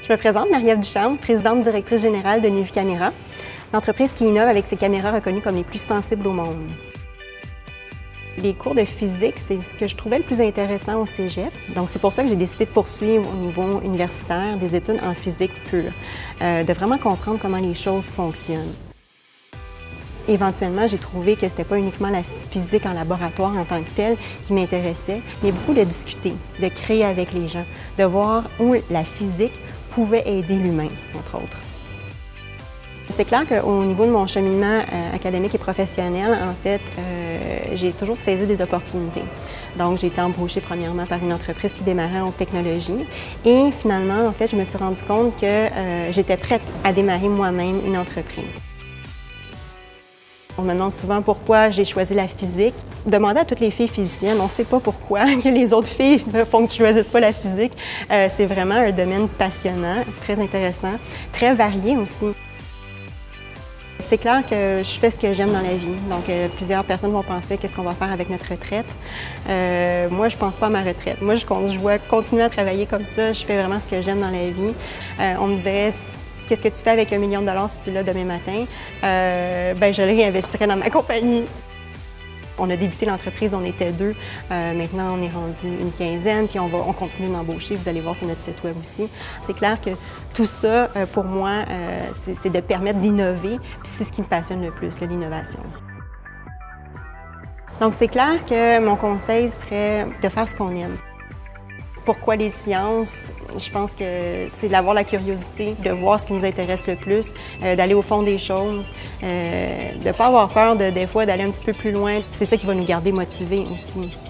Je me présente, Marie-Ève Ducharme, présidente directrice générale de Nuvi Caméra, l'entreprise qui innove avec ses caméras reconnues comme les plus sensibles au monde. Les cours de physique, c'est ce que je trouvais le plus intéressant au cégep. Donc, c'est pour ça que j'ai décidé de poursuivre au niveau universitaire des études en physique pure, de vraiment comprendre comment les choses fonctionnent. Éventuellement, j'ai trouvé que ce n'était pas uniquement la physique en laboratoire en tant que telle qui m'intéressait, mais beaucoup de discuter, de créer avec les gens, de voir où la physique pouvait aider l'humain, entre autres. C'est clair qu'au niveau de mon cheminement académique et professionnel, en fait, j'ai toujours saisi des opportunités. Donc, j'ai été embauchée premièrement par une entreprise qui démarrait en technologie et finalement, en fait, je me suis rendu compte que j'étais prête à démarrer moi-même une entreprise. On me demande souvent pourquoi j'ai choisi la physique. Demandez à toutes les filles physiciennes, on ne sait pas pourquoi que les autres filles font que tu ne choisisses pas la physique. C'est vraiment un domaine passionnant, très intéressant, très varié aussi. C'est clair que je fais ce que j'aime dans la vie. Donc, plusieurs personnes vont penser qu'est-ce qu'on va faire avec notre retraite. Moi, je ne pense pas à ma retraite. Moi, je vois continuer à travailler comme ça. Je fais vraiment ce que j'aime dans la vie. On me dirait, qu'est-ce que tu fais avec $1 million si tu l'as demain matin? Je le réinvestirais dans ma compagnie. On a débuté l'entreprise, on était 2. Maintenant, on est rendu une quinzaine, puis on continue d'embaucher. Vous allez voir sur notre site web aussi. C'est clair que tout ça, pour moi, c'est de permettre d'innover, puis c'est ce qui me passionne le plus, l'innovation. Donc, c'est clair que mon conseil serait de faire ce qu'on aime. Pourquoi les sciences? Je pense que c'est d'avoir la curiosité, de voir ce qui nous intéresse le plus, d'aller au fond des choses, de ne pas avoir peur des fois d'aller un petit peu plus loin. C'est ça qui va nous garder motivés aussi.